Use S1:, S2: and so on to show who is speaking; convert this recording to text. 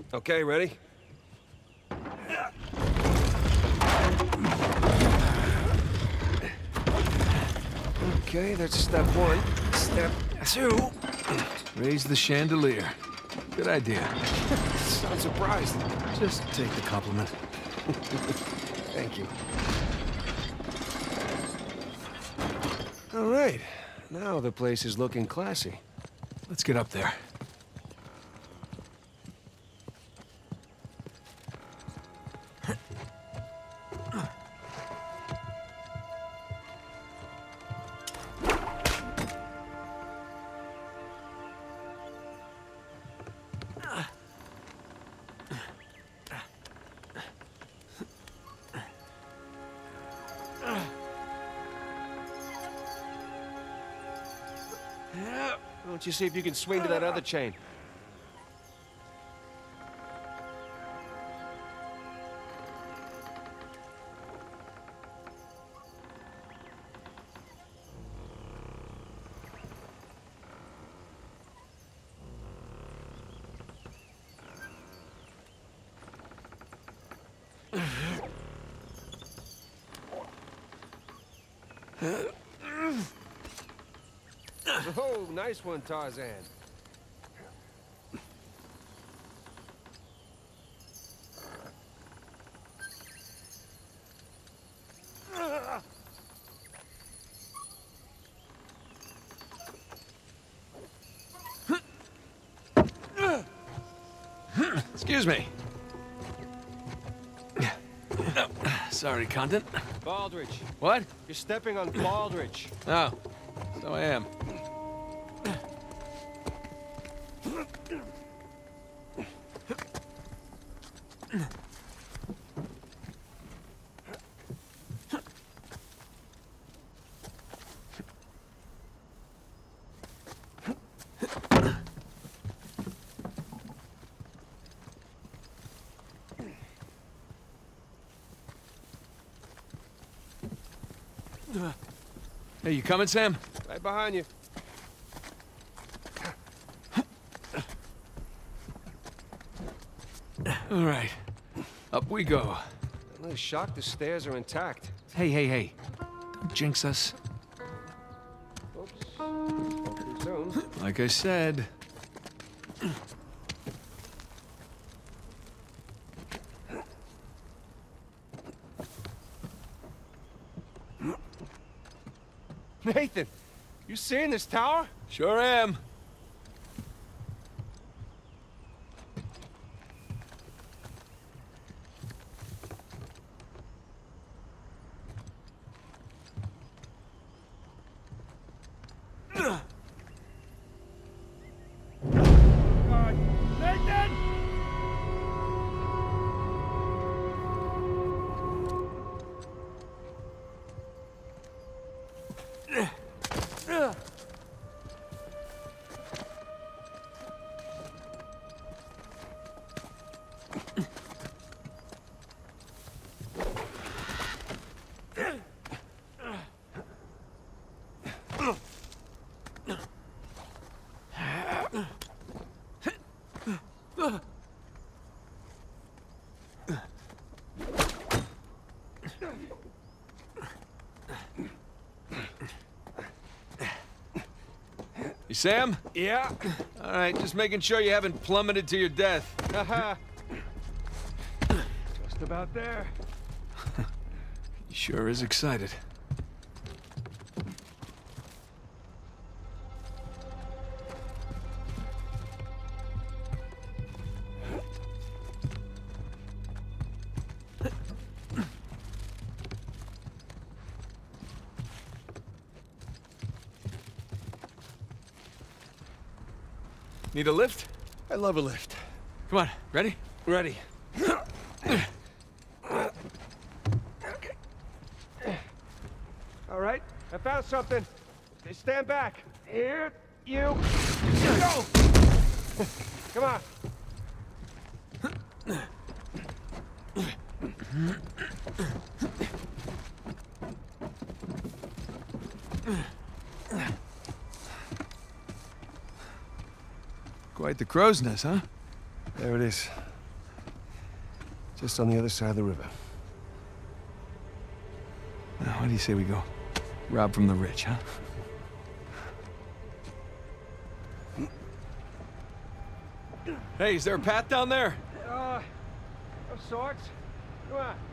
S1: Okay, ready? Okay, that's step one. Step two.
S2: Raise the chandelier. Good idea.
S1: Sound surprised.
S2: Just take the compliment.
S1: Thank you. All right. Now the place is looking classy.
S2: Let's get up there.
S1: Why don't you see if you can swing to that other chain? Oh, nice one, Tarzan.
S2: Excuse me. Sorry, Condon.
S1: Baldridge.
S2: What?
S1: You're stepping on Baldridge.
S2: Oh, so I am. Hey, you coming, Sam?
S1: Right behind you.
S2: All right. Up we go.
S1: I'm really shocked the stairs are intact.
S2: Hey. Don't jinx us.
S1: Oops. Spoke too soon.
S2: Like I said.
S1: Nathan, you seeing this tower?
S2: Sure am.
S1: Nathan!
S2: You Sam?
S1: Yeah?
S2: All right, just making sure you haven't plummeted to your death.
S1: Haha. Just about there.
S2: He sure is excited. Need a lift?
S1: I love a lift.
S2: Come on, ready?
S1: Ready. All right, I found something. Stand back. Here, you go. Come on.
S2: Quite the crow's nest, huh?
S1: There it is. Just on the other side of the river.
S2: Now, what do you say we go? Rob from the rich, huh? Hey, is there a path down there?
S1: Of sorts. Come on.